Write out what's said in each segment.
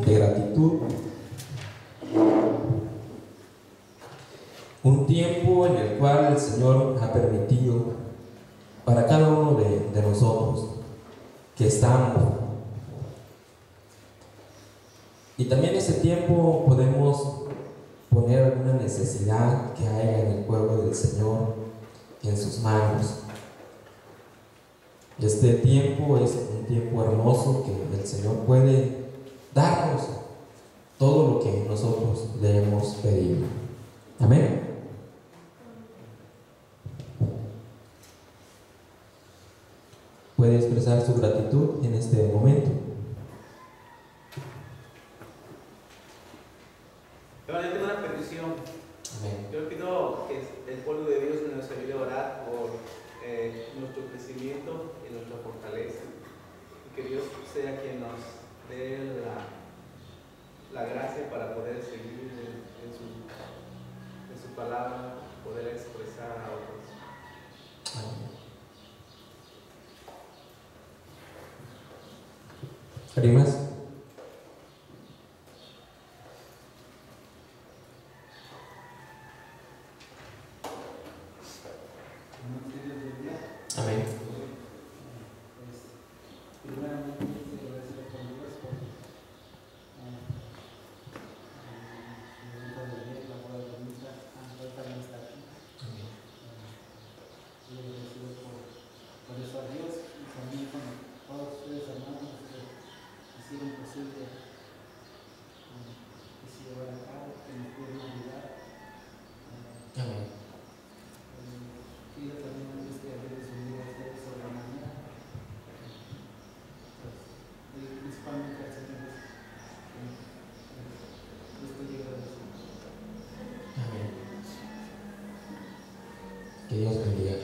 de gratitud. Un tiempo en el cual el Señor ha permitido para cada uno de nosotros que estamos. Y también ese tiempo podemos poner alguna necesidad que haya en el pueblo del Señor en sus manos. Este tiempo es un tiempo hermoso que el Señor puede darnos todo lo que nosotros le hemos pedido. Amén. Puede expresar su gratitud en este momento. Yo tengo una petición. Amén. Yo pido que el pueblo de Dios nos ayude a orar por nuestro crecimiento y nuestra fortaleza. Y que Dios sea quien nos dé la gracia para poder seguir en su palabra, poder expresar a otros. Amén. ¿Alguien más? Amén. Primeramente, gracias por Dios por la boda de misa, también está aquí. Y agradecido por eso a Dios y también con todos ustedes hermanos que hicieron posible que se llevara a cabo, que nos pudieron ayudar. Amén. Pido también a Dios que ayude a unir a ustedes sobre la mañana. Y principalmente al Señor estoy agradecido. Amén. Que Dios bendiga.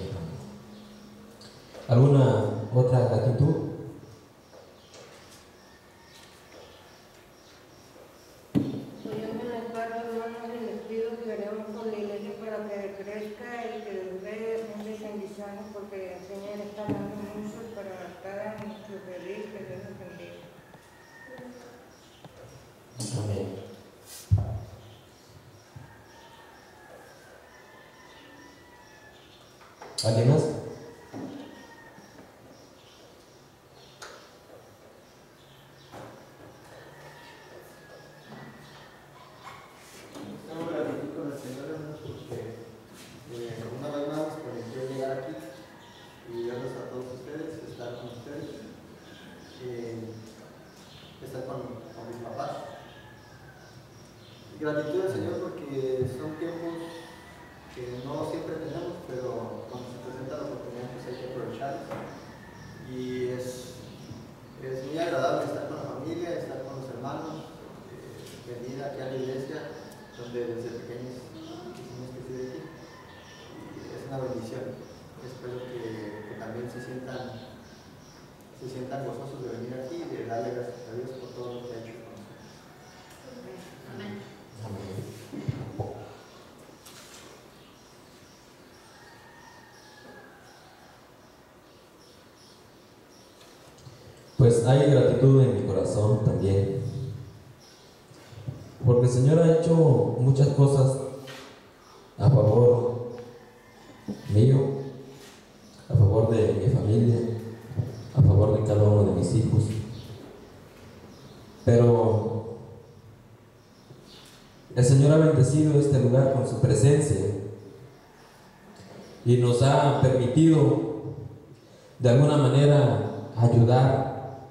¿Alguna otra gratitud? Pues yo me declaro, hermanos, y les pido que oremos por la iglesia para que crezca y que les dé muchas bendiciones, porque el Señor está dando mucho para cada nuestro feliz, que Dios nos bendiga. Amén. ¿Alguien más? Tengo gratitud con el Señor, hermanos, porque una vez más nos permitió llegar aquí y verlos a todos ustedes, estar con ustedes, estar con mis papás. Y gratitud al Señor porque son tiempos que no siempre tenemos, pero cuando se presenta la oportunidad pues hay que aprovechar. Y es muy agradable estar con la familia, estar con los hermanos, venir aquí a la iglesia donde desde pequeños quisimos que esté aquí. Y es una bendición. Espero que también se sientan gozosos de venir aquí y de darle gracias a Dios por todo lo que ha hecho con nosotros. Amén. Amén. Pues hay gratitud en mi corazón también, porque el Señor ha hecho muchas cosas a favor mío, a favor de mi familia, a favor de cada uno de mis hijos. Pero el Señor ha bendecido este lugar con su presencia y nos ha permitido de alguna manera ayudar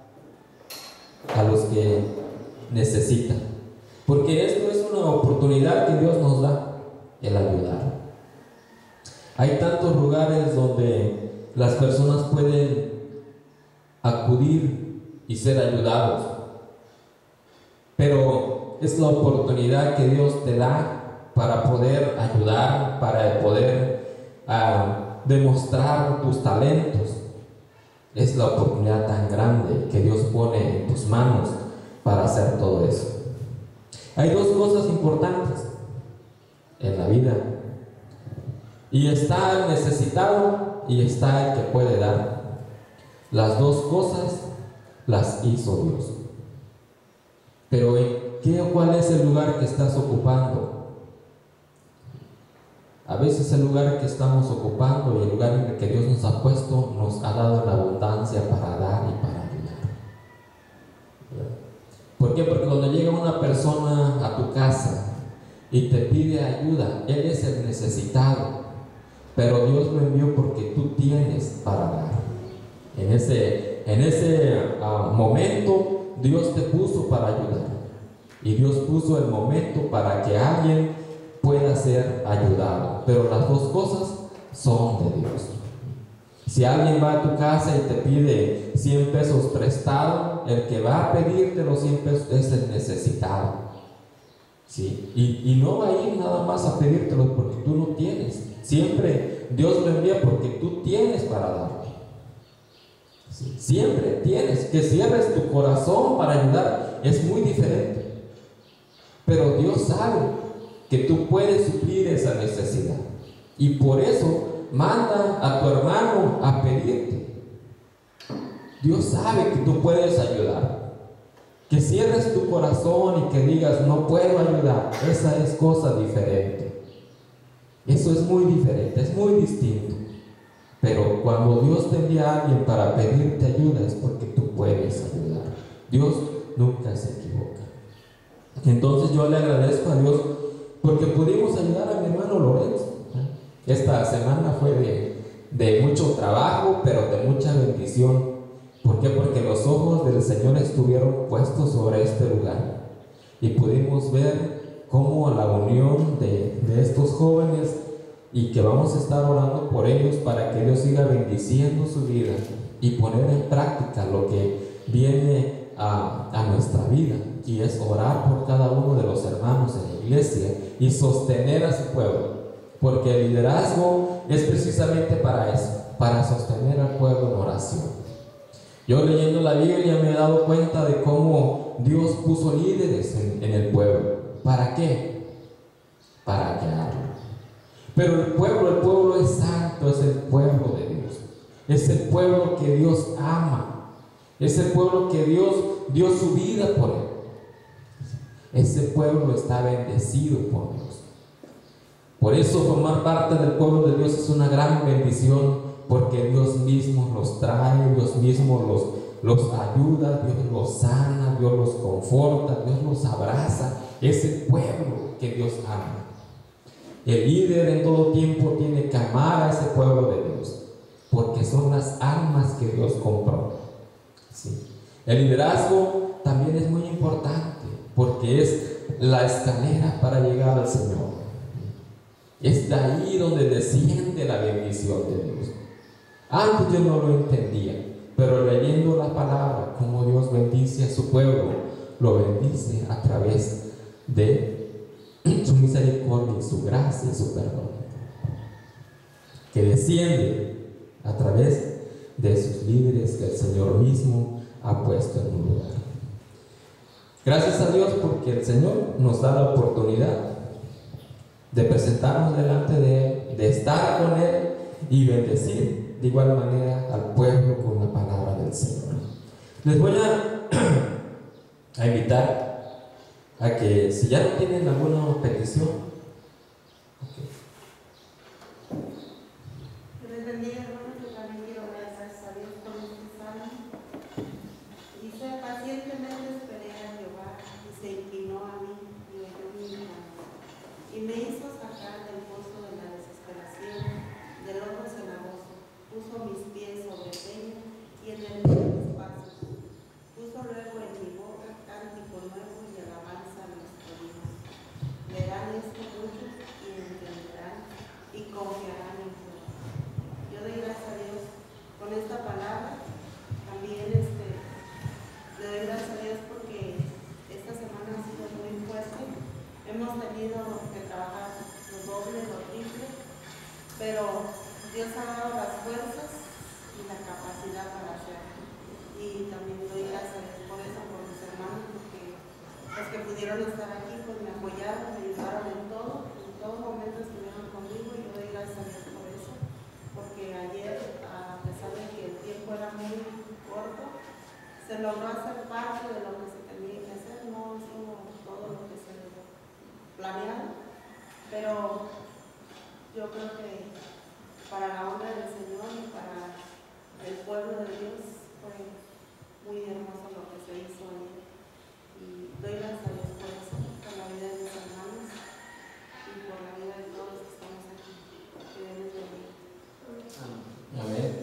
a los que necesitan, porque esto es una oportunidad que Dios nos da, el ayudar. Hay tantos lugares donde las personas pueden acudir y ser ayudados, pero es la oportunidad que Dios te da para poder ayudar, para poder demostrar tus talentos. Es la oportunidad tan grande que Dios pone en tus manos para hacer todo eso. Hay dos cosas importantes en la vida, y está el necesitado y está el que puede dar. Las dos cosas las hizo Dios. Pero ¿cuál es el lugar que estás ocupando? A veces el lugar que estamos ocupando y el lugar en el que Dios nos ha puesto nos ha dado la abundancia para dar y para ayudar. ¿Por qué? Porque cuando llega una persona a tu casa y te pide ayuda, él es el necesitado, pero Dios lo envió porque tú tienes para dar. En ese momento Dios te puso para ayudar, y Dios puso el momento para que alguien pueda ser ayudado, pero las dos cosas son de Dios. Si alguien va a tu casa y te pide 100 pesos prestado, el que va a pedirte los 100 pesos es el necesitado, ¿sí? Y no va a ir nada más a pedírtelos porque tú no tienes. Siempre Dios lo envía porque tú tienes para dar, ¿sí? Siempre tienes. Que cierres tu corazón para ayudar es muy diferente, pero Dios sabe que tú puedes suplir esa necesidad, y por eso manda a tu hermano a pedirte. Dios sabe que tú puedes ayudar. Que cierres tu corazón y que digas no puedo ayudar, esa es cosa diferente. Eso es muy diferente, es muy distinto. Pero cuando Dios te envía a alguien para pedirte ayuda es porque tú puedes ayudar. Dios nunca se equivoca. Entonces yo le agradezco a Dios porque pudimos ayudar a mi hermano Lorenzo. Esta semana fue de mucho trabajo, pero de mucha bendición. ¿Por qué? Porque los ojos del Señor estuvieron puestos sobre este lugar, y pudimos ver cómo la unión de estos jóvenes, y que vamos a estar orando por ellos para que Dios siga bendiciendo su vida y poner en práctica lo que viene a nuestra vida, y es orar por cada uno de los hermanos en la iglesia y sostener a su pueblo, porque el liderazgo es precisamente para eso, para sostener al pueblo en oración. Yo leyendo la Biblia me he dado cuenta de cómo Dios puso líderes en el pueblo. ¿Para qué? Para guiarlo. Pero el pueblo es santo, es el pueblo de Dios, es el pueblo que Dios ama, es el pueblo que Dios dio su vida por él. Ese pueblo está bendecido por Dios. Por eso formar parte del pueblo de Dios es una gran bendición, porque Dios mismo los trae, Dios mismo los ayuda, Dios los sana, Dios los conforta, Dios los abraza. Es el pueblo que Dios ama. El líder en todo tiempo tiene que amar a ese pueblo de Dios, porque son las almas que Dios compró, ¿sí? El liderazgo también es muy importante, porque es la escalera para llegar al Señor. Es de ahí donde desciende la bendición de Dios. Antes yo no lo entendía, pero leyendo la palabra, como Dios bendice a su pueblo, lo bendice a través de su misericordia y su gracia y su perdón, que desciende a través de sus líderes que el Señor mismo ha puesto en un lugar. Gracias a Dios porque el Señor nos da la oportunidad de presentarnos delante de Él, de estar con Él y bendecir de igual manera al pueblo con la palabra del Señor. Les voy a invitar a que, si ya no tienen alguna petición, Les bendiga, hermanos. Yo también quiero dar gracias a Dios por este salmo. Dice: pacientemente esperé a Jehová y se inclinó a mí y oyó mi llamado y me hizo sacar del pozo de la desesperación, del lodo cenagoso. Puso mis pies sobre peña y en el de mis pasos. Puso luego en mi boca cántico nuevo y alabanza a nuestro Dios. Verán esto muchos y entenderán y confiarán en Dios. Yo doy gracias a Dios con esta palabra. También le doy gracias a Dios porque esta semana ha sido muy fuerte. Hemos tenido que trabajar lo doble, lo triple, pero Dios ha dado las fuerzas y la capacidad para hacerlo. Y también doy gracias a Dios por eso, por mis hermanos, porque los que pudieron estar aquí pues me apoyaron, me ayudaron en todo momento estuvieron conmigo, y yo doy gracias a Dios por eso, porque ayer, a pesar de que el tiempo era muy corto, se logró hacer parte de lo que se tenía que hacer. No yo creo que para la honra del Señor y para el pueblo de Dios fue muy hermoso lo que se hizo ahí. Y doy gracias a Dios por eso, por la vida de mis hermanos y por la vida de todos los que estamos aquí. Que Dios les bendiga. Amén.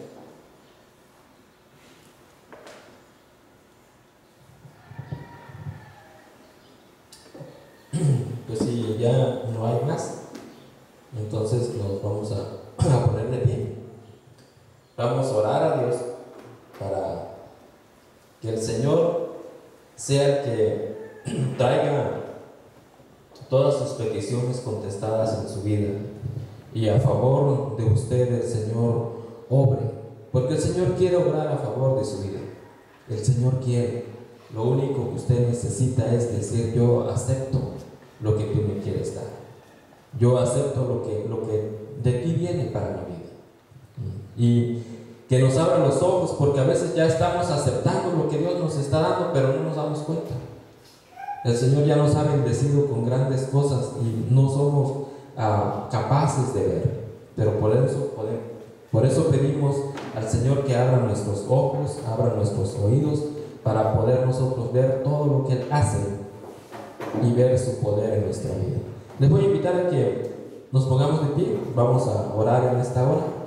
Pues si ya no hay más, entonces nos vamos a poner de pie. Vamos a orar a Dios para que el Señor sea el que traiga todas sus peticiones contestadas en su vida, y a favor de usted el Señor obre, porque el Señor quiere obrar a favor de su vida. El Señor quiere. Lo único que usted necesita es decir: yo acepto lo que tú me quieres dar, yo acepto lo que de ti viene para mi vida. Y que nos abra los ojos, porque a veces ya estamos aceptando lo que Dios nos está dando, pero no nos damos cuenta. El Señor ya nos ha bendecido con grandes cosas y no somos capaces de ver, pero por eso pedimos al Señor que abra nuestros ojos, abra nuestros oídos, para poder nosotros ver todo lo que Él hace y ver su poder en nuestra vida. Les voy a invitar a que nos pongamos de pie. Vamos a orar en esta hora.